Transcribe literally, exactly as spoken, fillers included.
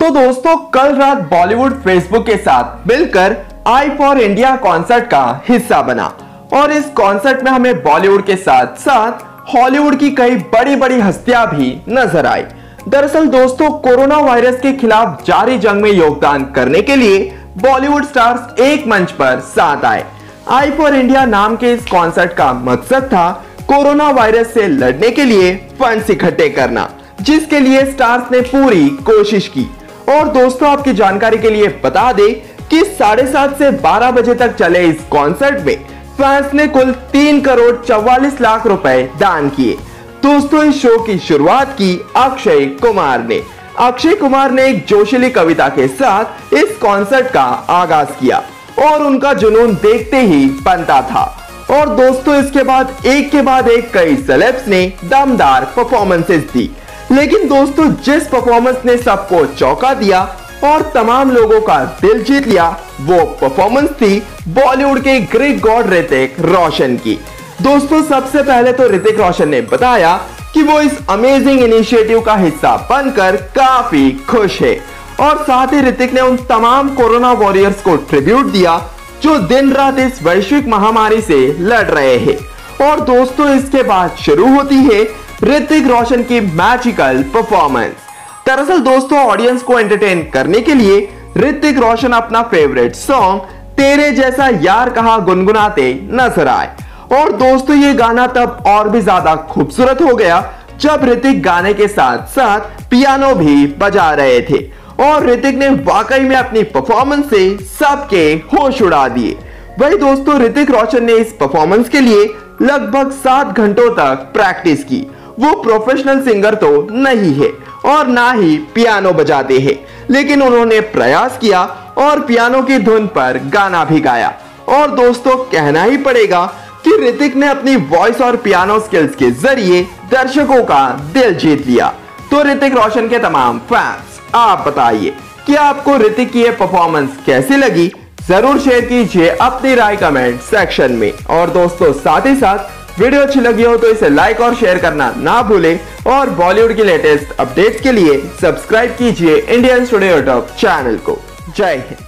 तो दोस्तों कल रात बॉलीवुड फेसबुक के साथ मिलकर आई फॉर इंडिया कॉन्सर्ट का हिस्सा बना और इस कॉन्सर्ट में हमें बॉलीवुड के साथ साथ हॉलीवुड की कई बड़ी बड़ी हस्तियां भी नजर आई। दरअसल दोस्तों कोरोना वायरस के खिलाफ जारी जंग में योगदान करने के लिए बॉलीवुड स्टार्स एक मंच पर साथ आए। आई फॉर इंडिया नाम के इस कॉन्सर्ट का मकसद था कोरोना वायरस से लड़ने के लिए फंड्स इकट्ठे करना, जिसके लिए स्टार्स ने पूरी कोशिश की। और दोस्तों आपकी जानकारी के लिए बता दें कि साढ़े सात से बारह बजे तक चले इस कॉन्सर्ट में फैंस ने कुल तीन करोड़ चौवालीस लाख रुपए दान किए। दोस्तों इस शो की शुरुआत की अक्षय कुमार ने अक्षय कुमार ने एक जोशीली कविता के साथ इस कॉन्सर्ट का आगाज किया और उनका जुनून देखते ही बनता था। और दोस्तों इसके बाद एक के बाद एक कई सेलेब्स ने दमदार परफॉर्मेंसेस दी, लेकिन दोस्तों जिस परफॉर्मेंस ने सबको चौंका दिया और तमाम लोगों का दिल जीत लिया वो परफॉर्मेंस थी बॉलीवुड के ग्रीक गॉड ऋतिक रोशन की। दोस्तों सबसे पहले तो ऋतिक रोशन ने बताया कि वो इस अमेजिंग इनिशिएटिव का हिस्सा बनकर काफी खुश है और साथ ही ऋतिक ने उन तमाम कोरोना वॉरियर्स को ट्रिब्यूट दिया जो दिन रात इस वैश्विक महामारी से लड़ रहे हैं। और दोस्तों इसके बाद शुरू होती है ऋतिक रोशन की मैजिकल परफॉर्मेंस। दरअसल दोस्तों ऑडियंस को एंटरटेन करने के लिए ऋतिक रोशन अपना फेवरेट सॉन्ग तेरे जैसा यार कहा गुनगुनाते नजर आए। और दोस्तों ये गाना तब और भी ज्यादा खूबसूरत हो गया जब ऋतिक गाने के साथ साथ पियानो भी बजा रहे थे और ऋतिक ने वाकई में अपनी परफॉर्मेंस से सबके होश उड़ा दिए। वही दोस्तों ऋतिक रोशन ने इस परफॉर्मेंस के लिए लगभग सात घंटों तक प्रैक्टिस की। वो प्रोफेशनल सिंगर तो नहीं है और ना ही पियानो बजाते हैं, लेकिन उन्होंने प्रयास किया और पियानो की धुन पर गाना भी गाया। और दोस्तों कहना ही पड़ेगा कि ऋतिक ने अपनी वॉइस और पियानो स्किल्स के जरिए दर्शकों का दिल जीत लिया। तो ऋतिक रोशन के तमाम फैंस आप बताइए कि आपको ऋतिक की ये परफॉर्मेंस कैसी लगी, जरूर शेयर कीजिए अपनी राय कमेंट सेक्शन में। और दोस्तों साथ ही साथ वीडियो अच्छी लगी हो तो इसे लाइक और शेयर करना ना भूलें और बॉलीवुड की लेटेस्ट अपडेट्स के लिए सब्सक्राइब कीजिए इंडियन स्टूडियो यूट्यूब चैनल को। जय हिंद।